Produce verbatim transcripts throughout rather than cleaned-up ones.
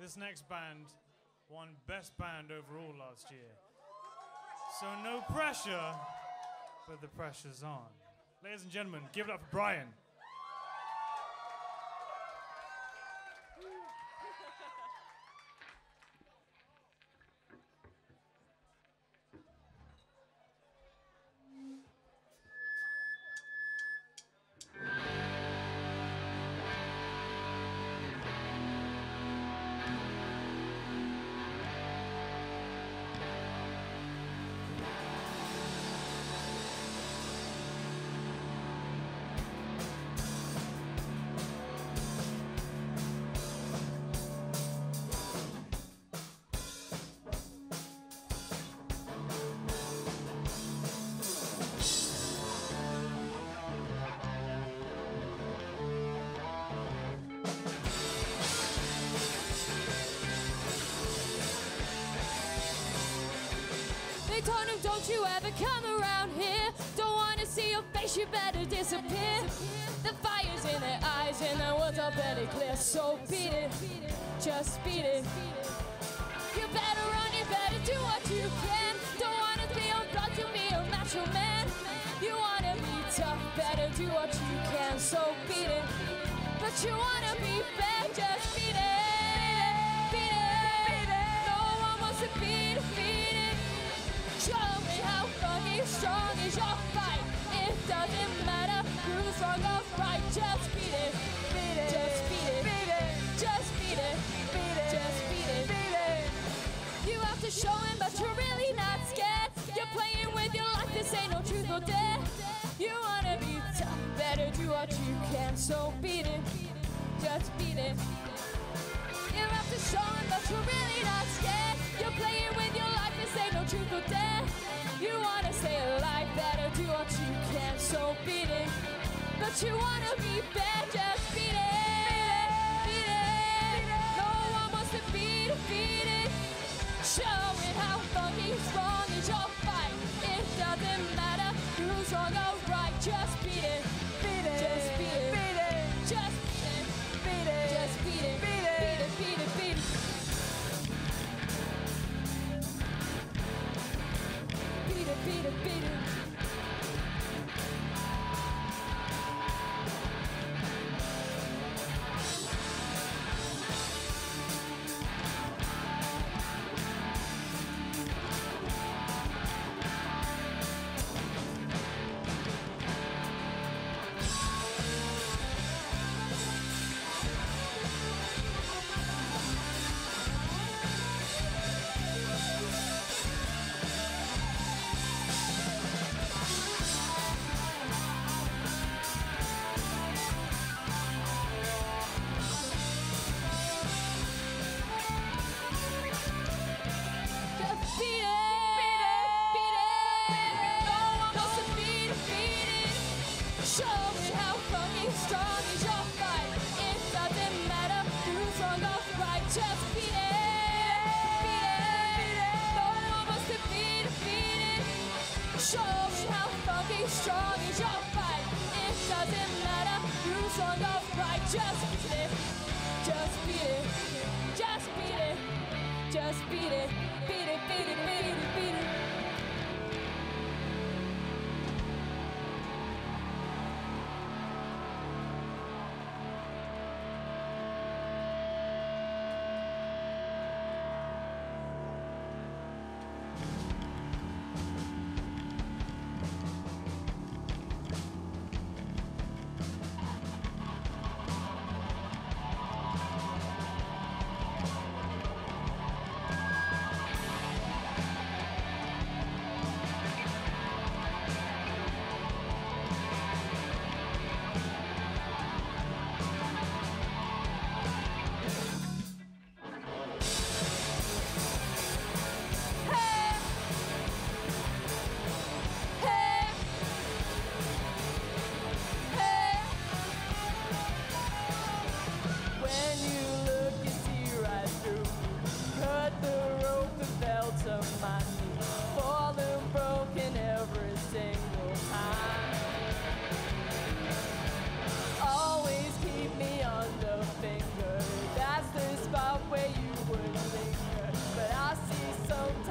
this next band won Best Band overall last year. So no pressure, but the pressure's on. Ladies and gentlemen, give it up for Brian. Don't you ever come around here. Don't wanna see your face, you better disappear. The fire's in their eyes and the words are barely clear. So beat it, just beat it. You better run, you better do what you can. Don't wanna be on blood to be a macho man. You wanna be tough, better do what you can. So beat it, but you wanna be bad, just beat it, beat it. No one wants to beat it, beat it. Show me how fucking strong is your fight. It doesn't matter who's wrong or right. Just beat it, beat it, just beat it, beat it, just beat it, beat it, just beat it, beat it. You have to show him, but you're really not scared. You're playing with your life, this ain't no truth or dare. You wanna be tough, better do what you can. So beat it, just beat it. You have to show him, but you're really not scared. You're playing with your life, this ain't no truth or dare. You wanna stay alive, better do what you can. So beat it, but you wanna be bad, just beat it, beat it. No one wants to beat it, beat it. Show it how fucking strong is your fight. It doesn't matter who's wrong or right. Just beat it, beat it, just beat it, beat it, just beat it, beat it, just beat it.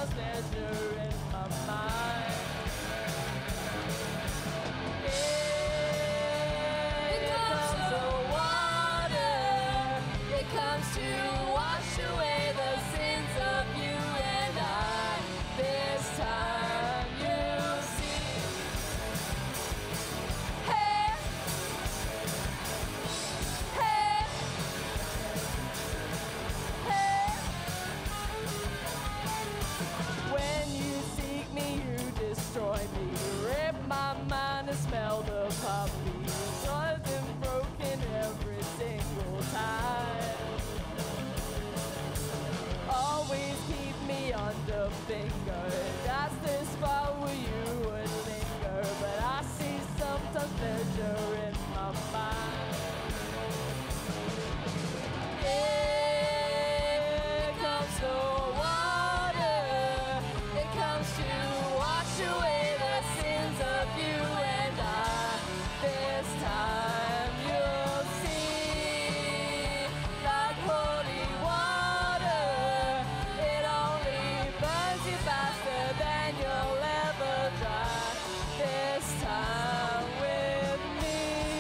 sometimes pleasure in my mind. Here comes the water. It comes to wash away the sins of you and I. This time you'll see. Hey, hey, hey. When you seek me, you destroy me. You rip my mind and smell the poppy. So I've been broken every single time. Always keep me under finger. That's the spot where you would linger. But I see sometimes pleasure in my mind. Here comes the water. It comes to wash away the sins of you and I. This time you'll see, like holy water. It only burns you faster than you'll ever dry. This time with me.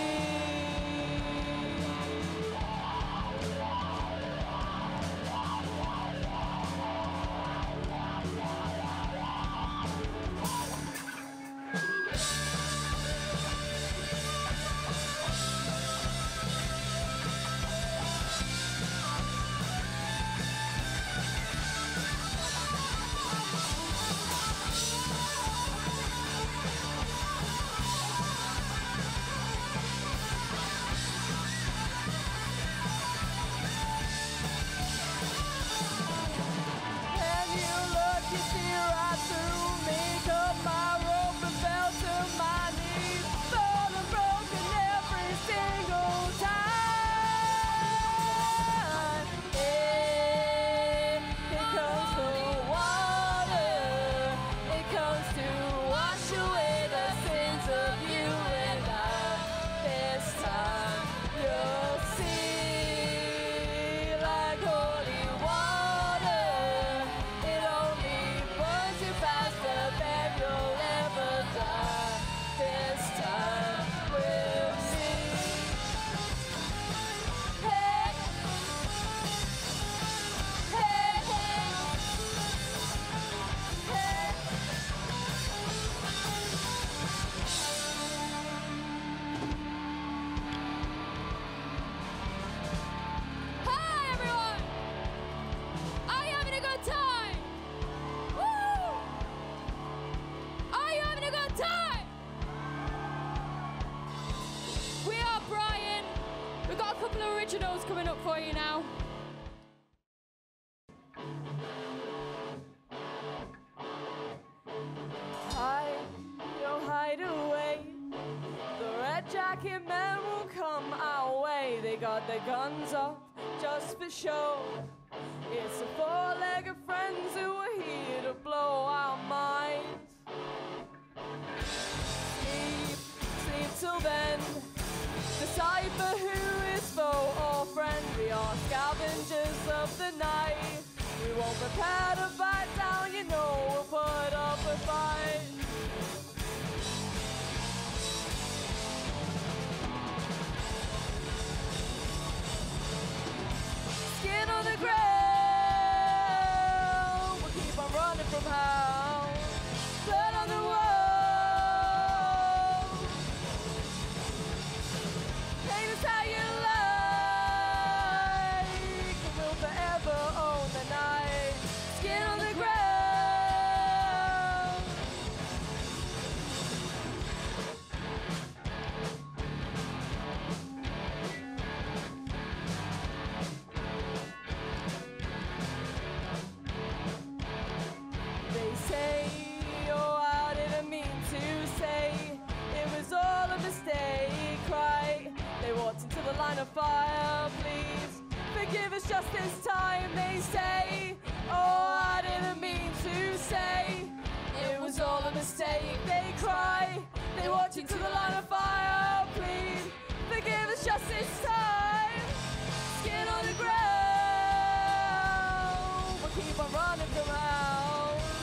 And you look, you see right through me. Cut my rope and fell to my knees. Thought I'm broken every single time. Here, here comes the water. It comes to wash away the sins of you and I. This time you'll see, like holy water. It only burns you faster than you'll ever die. This time we'll see. Hey, hey, hey, hey. Hi everyone! Are you having a good time? Woo! Are you having a good time? We are Brian. We've got a couple of originals coming up for you now. Hide your hideaway. The red jacket men will come our way. They got their guns up just for show. It's the four-legged friends who are here to blow our minds. Sleep, sleep till then. Decipher who is foe or friend. We are scavengers of the night. We won't prepare to fight down, you know we'll put up a fight. Skin on the ground, we'll keep on running from hell. Blood on the wall. Pain is how you like, and we'll forever own the night. Skin on the ground. They say, oh, I didn't mean to say it was all a mistake, right? They walked into the line of fire, please forgive us just this time. They say, oh, I didn't mean to say it was all a mistake. They cry, they walked into the line of fire, please forgive us just this time. Skin on the ground, we'll keep on running from hell.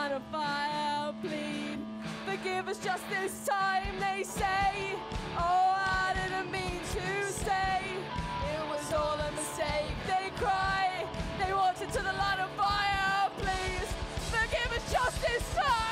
line of fire, plead. Forgive us just this time, they say. Oh, I didn't mean to say. It was all a mistake, they cry. They walked into the line of fire, please. Forgive us just this time.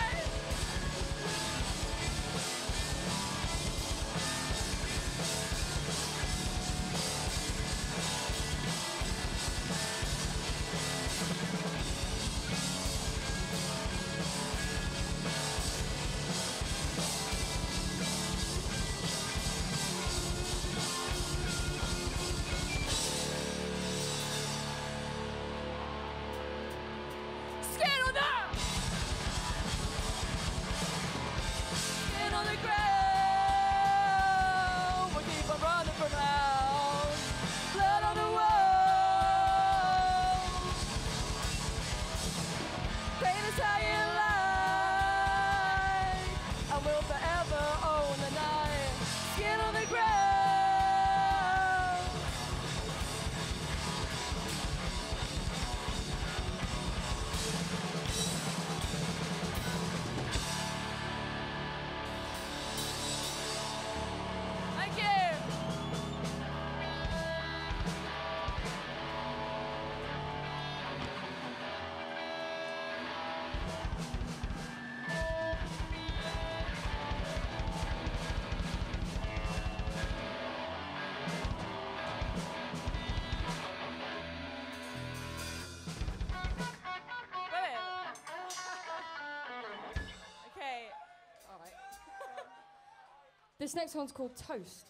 This next one's called Toast.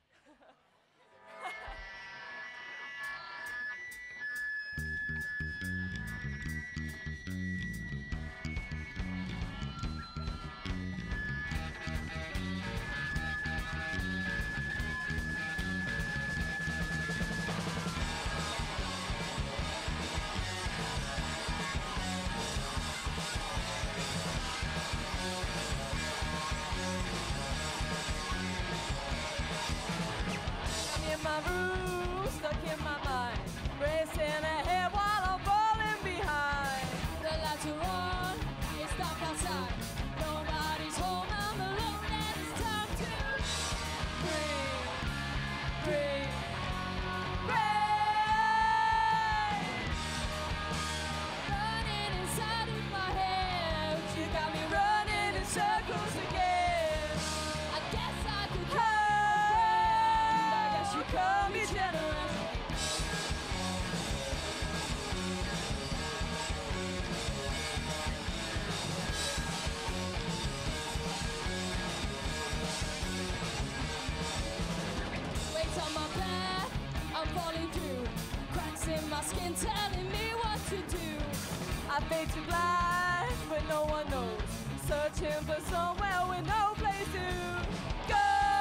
Skin telling me what to do. I fade to black, but no one knows. Searching for somewhere with no place to go.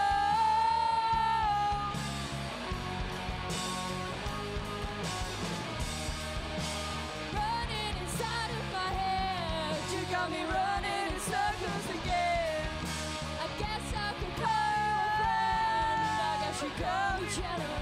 Running inside of my head, you got me running in circles again. I guess I could call you a friend. I guess you call me generous.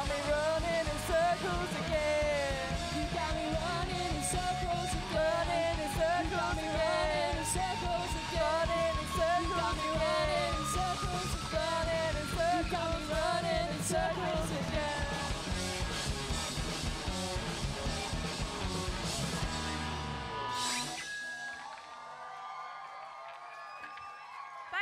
Running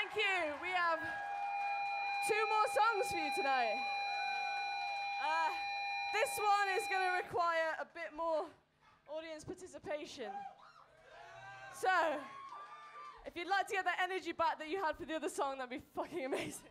Thank you. We have two more songs for you tonight. Uh, this one is going to require a bit more audience participation. So, if you'd like to get that energy back that you had for the other song, that'd be fucking amazing.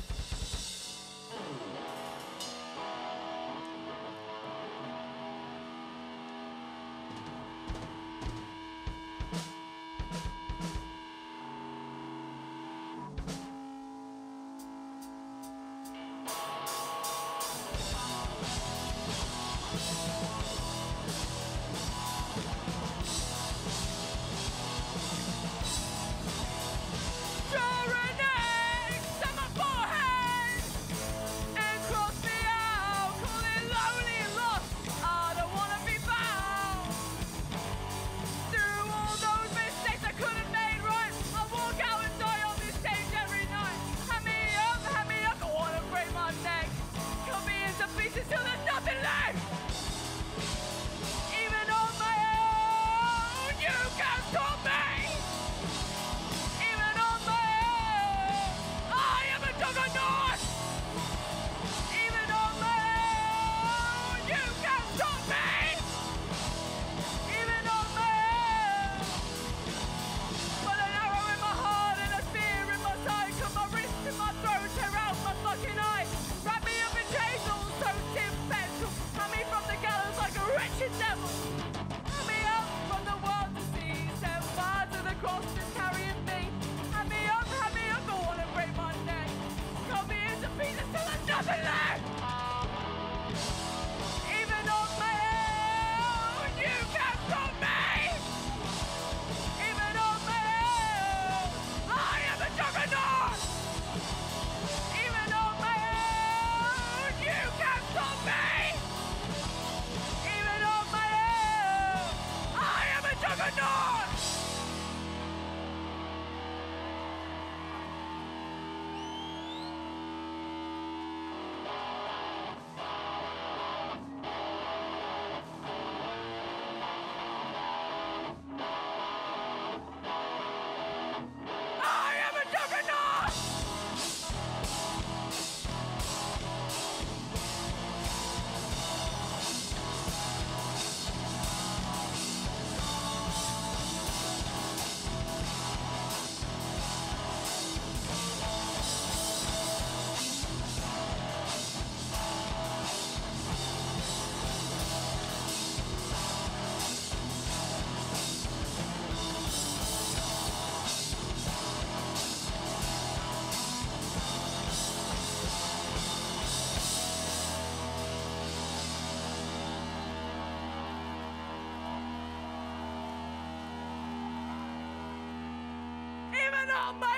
On my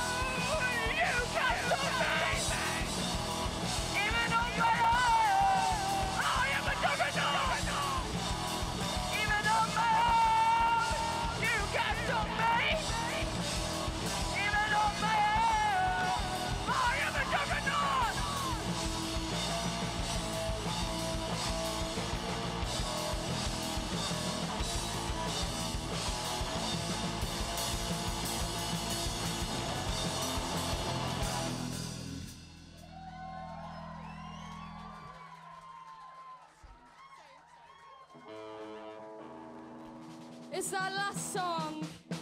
own, you can't stop me. Even on my own, I am a juggernaut. Even on my own, you can't stop me. Even on my own, I am a juggernaut. It's our last song.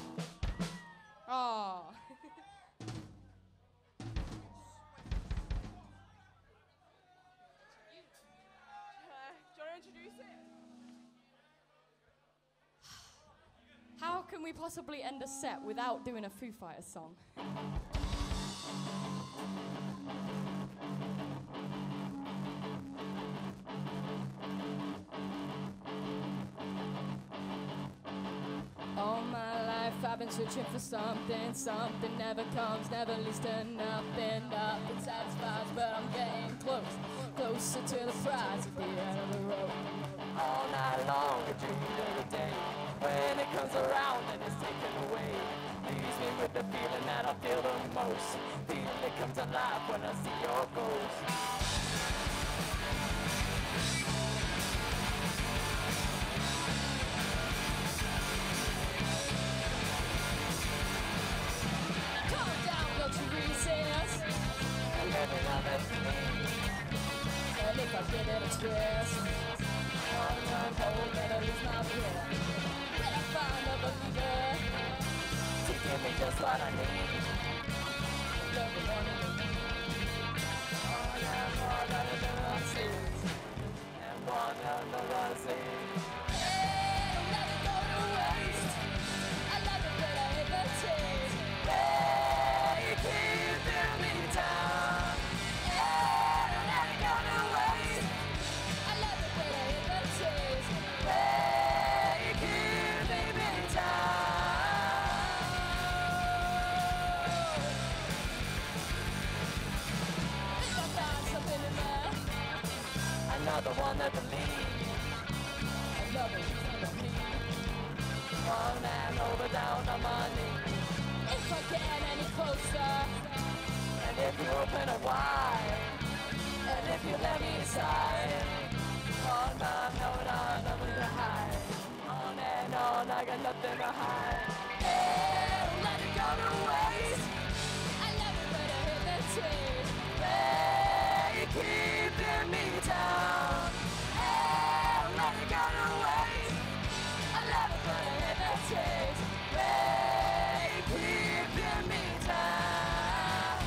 Oh. Uh, do you want to introduce it? How can we possibly end a set without doing a Foo Fighters song? All my life I've been searching for something, something never comes, never leads to nothing, nothing satisfies, but I'm getting close, closer to the prize at the end of the road. All night long I dream of the day when it comes around and it's taken away. Leaves me with the feeling that I feel the most. Feeling it comes alive when I see your ghost. Come down, kiss. One time hold, better lose my breath. When I find a believer to give me just what I need. Love the one and only. One and one out of the sea. And one out of the sea. Hey, don't let it go to waste. I love it, but I hate the taste. Hey, you keeping me down. Hey, don't let it go to waste. I love it, but I hate the taste. Hey, you keeping me down. If I find something in there, another one that believes. Another one that believes. One man over down on my knee. If I get any closer, and if you open it wide, and if you let me inside, on my note, I nothing to hide. On and on, I got nothing to hide. Hey, don't let it go to waste. I love it, but I hate the taste. Hey, you're keeping me down. Hey, don't let it go to waste. I love it, but I hate the taste. Hey, you're keeping me down.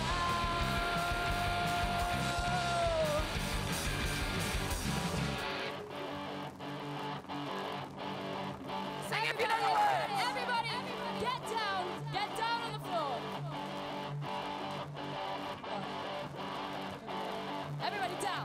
Sing if you know the words. Everybody, get down, get down on the floor. Everybody down.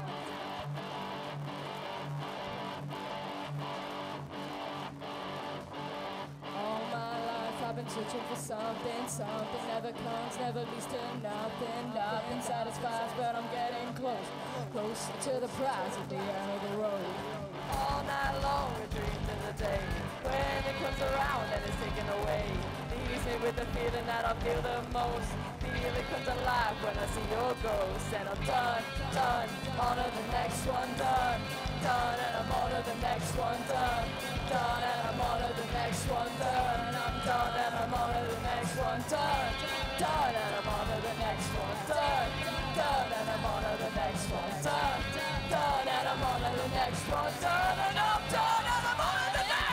All my life I've been searching for something, something never comes, never leads to nothing, nothing satisfies, but I'm getting close, closer to the prize at the end of the road. All night long I dreamed of the day when it comes around and it's taken away. Leaves me with the feeling that I feel the most. Feeling comes alive when I see your ghost. And I'm done, done, on to the next one, done, done, and I'm on to the next one, done, done, and I'm on to the next one, done, and I'm done, and I'm on to the next one, done, done, and I'm on to the next one, done, done, and I'm on to the next one, done, done, and I'm on to the next one, done, and I'm done, and I'm on to the next.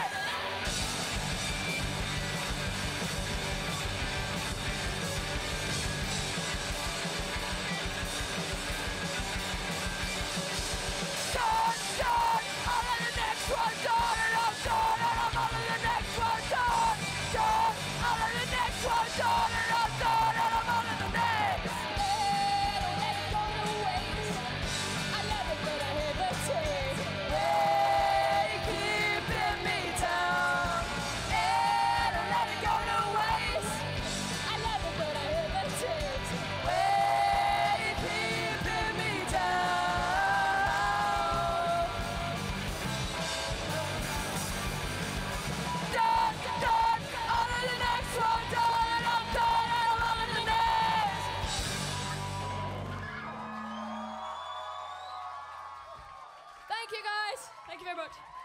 Done, done, on to the next one, done, and I'm done, and I'm on to the next one, done, done, on to the next one, done, and I'm done, and I'm on to the next. Hey, don't let it go to waste. I love it, but I hate the taste. Hey, you're keeping me down. Hey, don't let it go to waste. I love it, but I hate the taste. Hey, you're keeping me down. Done, done, on to the next one, done, and I'm done, and I'm on to the next. Thank you, guys. Thank you very much.